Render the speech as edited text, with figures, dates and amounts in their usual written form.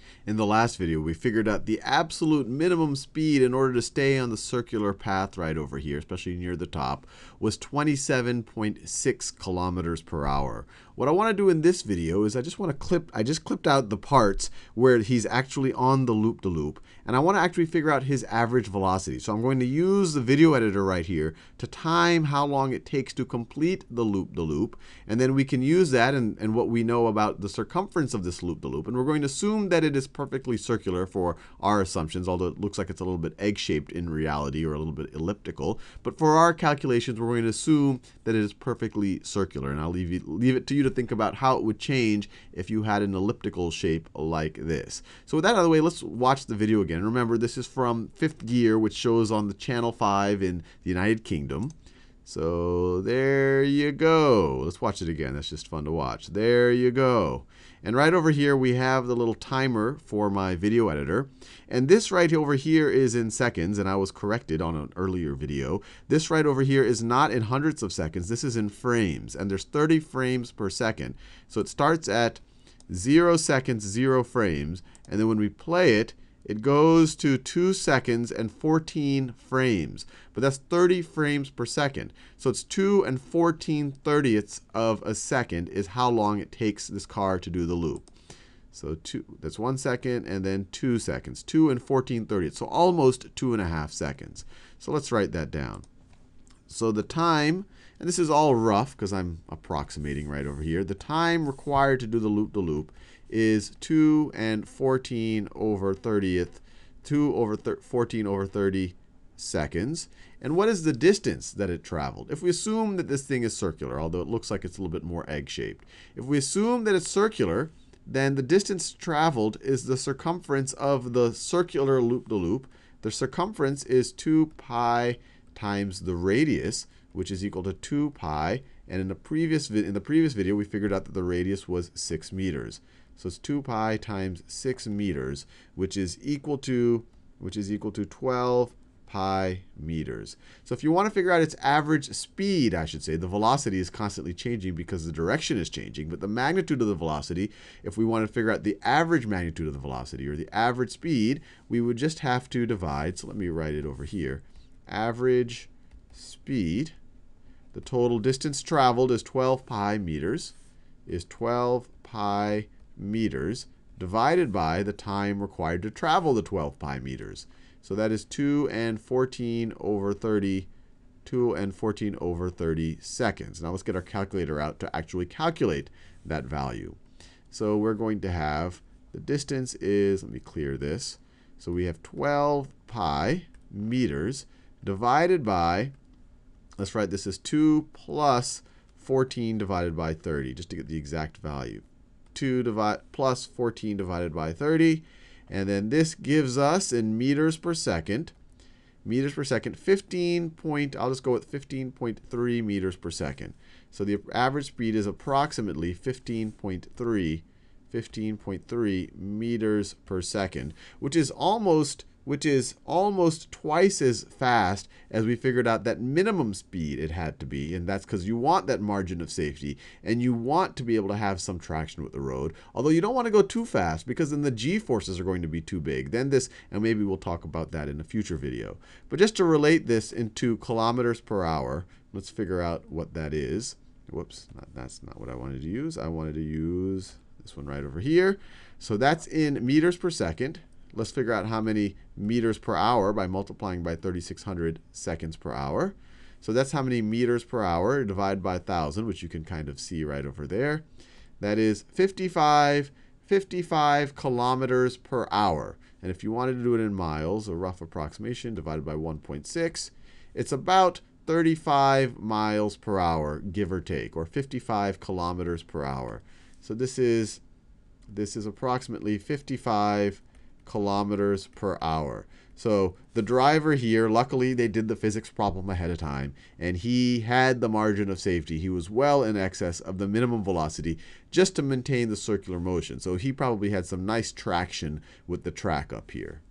In the last video, we figured out the absolute minimum speed in order to stay on the circular path right over here, especially near the top, was 27.6 kilometers per hour. What I want to do in this video is I just clipped out the parts where he's actually on the loop-de-loop, and I want to actually figure out his average velocity. So I'm going to use the video editor right here to time how long it takes to complete the loop-de-loop, and then we can use that and what we know about the circumference of this loop-de-loop, and we're going to assume that it is perfectly circular for our assumptions, although it looks like it's a little bit egg-shaped in reality or a little bit elliptical. But for our calculations, we're going to assume that it is perfectly circular, and I'll leave it to you to think about how it would change if you had an elliptical shape like this. So with that out of the way, let's watch the video again. Remember, this is from 5th gear, which shows on the Channel 5 in the United Kingdom. So there you go. Let's watch it again. That's just fun to watch. There you go. And right over here, we have the little timer for my video editor. And this right over here is in seconds, and I was corrected on an earlier video. This right over here is not in hundredths of seconds. This is in frames, and there's 30 frames per second. So it starts at 0 seconds, 0 frames, and then when we play it, it goes to 2 seconds and 14 frames. But that's 30 frames per second. So it's 2 and 14/30ths of a second is how long it takes this car to do the loop. So that's 1 second and then 2 seconds. 2 and 14/30ths. So almost 2.5 seconds. So let's write that down. So the time, and this is all rough because I'm approximating right over here. The time required to do the loop-de-loop is 2 and 14/30th, 14/30 seconds. And what is the distance that it traveled? If we assume that this thing is circular, although it looks like it's a little bit more egg-shaped. If we assume that it's circular, then the distance traveled is the circumference of the circular loop-de-loop. The circumference is 2 pi times the radius, which is equal to 2 pi. And in the previous video, we figured out that the radius was 6 meters. So it's 2 pi times 6 meters, which is equal to 12 pi meters. So if you want to figure out its average speed, I should say, the velocity is constantly changing because the direction is changing. But the magnitude of the velocity, if we want to figure out the average magnitude of the velocity or the average speed, we would just have to divide. So let me write it over here. Average speed, the total distance traveled is 12 pi meters, meters divided by the time required to travel the 12 pi meters. So that is 2 and 14/30 seconds. Now let's get our calculator out to actually calculate that value. So we're going to have the distance is, let me clear this. So we have 12 pi meters divided by, let's write this as 2 plus 14 divided by 30, just to get the exact value. 2 plus 14 divided by 30. And then this gives us in meters per second, 15.3 meters per second. So the average speed is approximately 15.3 meters per second, which is almost twice as fast as we figured out that minimum speed it had to be. And that's because you want that margin of safety, and you want to be able to have some traction with the road. Although you don't want to go too fast because then the g-forces are going to be too big. Then this, and maybe we'll talk about that in a future video. But just to relate this into kilometers per hour, let's figure out what that is. Whoops, that's not what I wanted to use. I wanted to use this one right over here. So that's in meters per second. Let's figure out how many meters per hour by multiplying by 3,600 seconds per hour. So that's how many meters per hour divided by 1,000, which you can kind of see right over there. That is 55 kilometers per hour. And if you wanted to do it in miles, a rough approximation divided by 1.6, it's about 35 miles per hour, give or take, or 55 kilometers per hour. So this is approximately 55 kilometers per hour. So the driver here, luckily they did the physics problem ahead of time, and he had the margin of safety. He was well in excess of the minimum velocity just to maintain the circular motion. So he probably had some nice traction with the track up here.